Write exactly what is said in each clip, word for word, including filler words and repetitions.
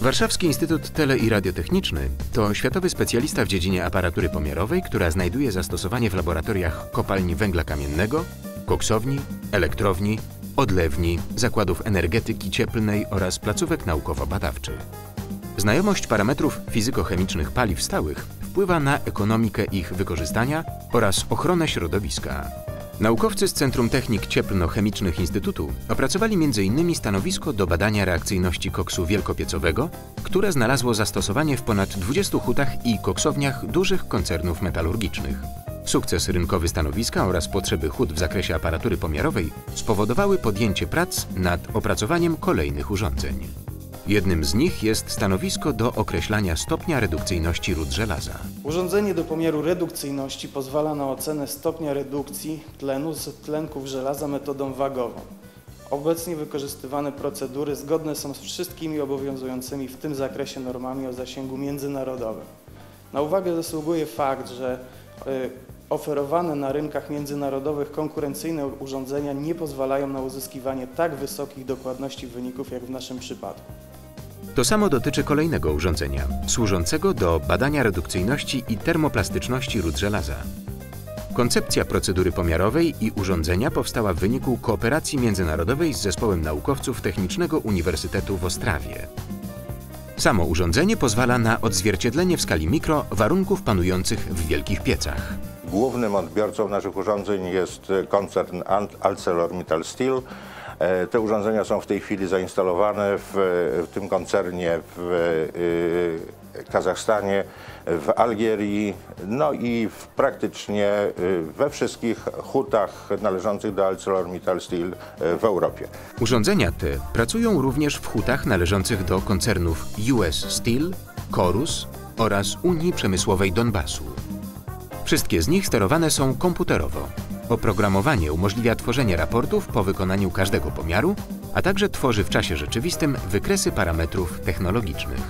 Warszawski Instytut Tele- i Radiotechniczny to światowy specjalista w dziedzinie aparatury pomiarowej, która znajduje zastosowanie w laboratoriach kopalni węgla kamiennego, koksowni, elektrowni, odlewni, zakładów energetyki cieplnej oraz placówek naukowo-badawczych. Znajomość parametrów fizykochemicznych paliw stałych wpływa na ekonomikę ich wykorzystania oraz ochronę środowiska. Naukowcy z Centrum Technik Cieplno-Chemicznych Instytutu opracowali między innymi stanowisko do badania reakcyjności koksu wielkopiecowego, które znalazło zastosowanie w ponad dwudziestu hutach i koksowniach dużych koncernów metalurgicznych. Sukces rynkowy stanowiska oraz potrzeby hut w zakresie aparatury pomiarowej spowodowały podjęcie prac nad opracowaniem kolejnych urządzeń. Jednym z nich jest stanowisko do określania stopnia redukcyjności rud żelaza. Urządzenie do pomiaru redukcyjności pozwala na ocenę stopnia redukcji tlenu z tlenków żelaza metodą wagową. Obecnie wykorzystywane procedury zgodne są z wszystkimi obowiązującymi w tym zakresie normami o zasięgu międzynarodowym. Na uwagę zasługuje fakt, że y, oferowane na rynkach międzynarodowych konkurencyjne urządzenia nie pozwalają na uzyskiwanie tak wysokich dokładności wyników jak w naszym przypadku. To samo dotyczy kolejnego urządzenia, służącego do badania redukcyjności i termoplastyczności rud żelaza. Koncepcja procedury pomiarowej i urządzenia powstała w wyniku kooperacji międzynarodowej z zespołem naukowców Technicznego Uniwersytetu w Ostrawie. Samo urządzenie pozwala na odzwierciedlenie w skali mikro warunków panujących w wielkich piecach. Głównym odbiorcą naszych urządzeń jest koncern ArcelorMittal Steel. Te urządzenia są w tej chwili zainstalowane w, w tym koncernie w Kazachstanie, w Algierii, no i w praktycznie we wszystkich hutach należących do ArcelorMittal Steel w Europie. Urządzenia te pracują również w hutach należących do koncernów U S Steel, Corus oraz Unii Przemysłowej Donbasu. Wszystkie z nich sterowane są komputerowo. Oprogramowanie umożliwia tworzenie raportów po wykonaniu każdego pomiaru, a także tworzy w czasie rzeczywistym wykresy parametrów technologicznych.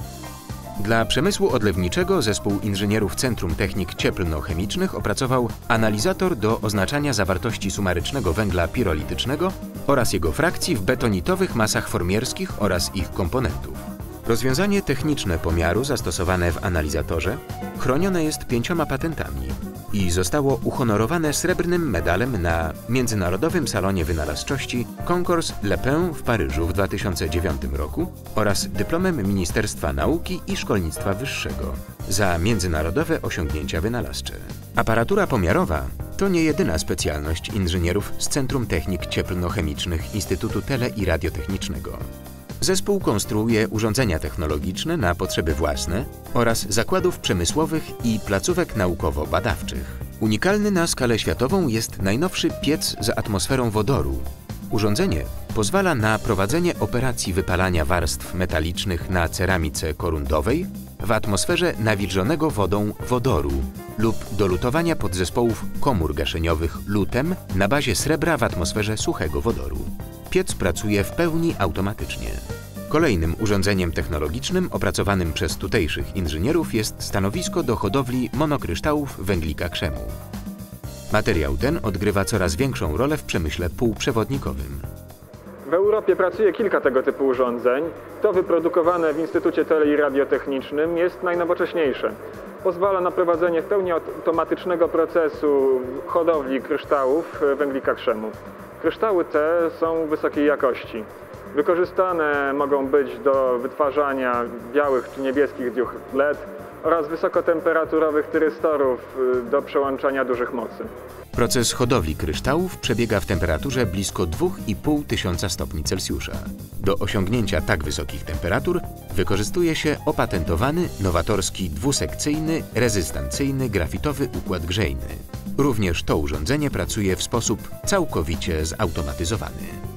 Dla przemysłu odlewniczego zespół inżynierów Centrum Technik Cieplno-Chemicznych opracował analizator do oznaczania zawartości sumarycznego węgla pirolitycznego oraz jego frakcji w betonitowych masach formierskich oraz ich komponentów. Rozwiązanie techniczne pomiaru zastosowane w analizatorze chronione jest pięcioma patentami i zostało uhonorowane srebrnym medalem na Międzynarodowym Salonie Wynalazczości Concours Le Pen w Paryżu w dwa tysiące dziewiątym roku oraz dyplomem Ministerstwa Nauki i Szkolnictwa Wyższego za międzynarodowe osiągnięcia wynalazcze. Aparatura pomiarowa to nie jedyna specjalność inżynierów z Centrum Technik Cieplno-Chemicznych Instytutu Tele- i Radiotechnicznego. Zespół konstruuje urządzenia technologiczne na potrzeby własne oraz zakładów przemysłowych i placówek naukowo-badawczych. Unikalny na skalę światową jest najnowszy piec z atmosferą wodoru. Urządzenie pozwala na prowadzenie operacji wypalania warstw metalicznych na ceramice korundowej w atmosferze nawilżonego wodą wodoru lub do lutowania podzespołów komór gaszeniowych lutem na bazie srebra w atmosferze suchego wodoru. Piec pracuje w pełni automatycznie. Kolejnym urządzeniem technologicznym opracowanym przez tutejszych inżynierów jest stanowisko do hodowli monokryształów węglika krzemu. Materiał ten odgrywa coraz większą rolę w przemyśle półprzewodnikowym. W Europie pracuje kilka tego typu urządzeń. To wyprodukowane w Instytucie Tele- i Radiotechnicznym jest najnowocześniejsze. Pozwala na prowadzenie w pełni automatycznego procesu hodowli kryształów węglika krzemu. Kryształy te są wysokiej jakości. Wykorzystane mogą być do wytwarzania białych czy niebieskich diod L E D oraz wysokotemperaturowych tyrystorów do przełączania dużych mocy. Proces hodowli kryształów przebiega w temperaturze blisko dwa i pół tysiąca stopni Celsjusza. Do osiągnięcia tak wysokich temperatur wykorzystuje się opatentowany, nowatorski, dwusekcyjny, rezystancyjny, grafitowy układ grzejny. Również to urządzenie pracuje w sposób całkowicie zautomatyzowany.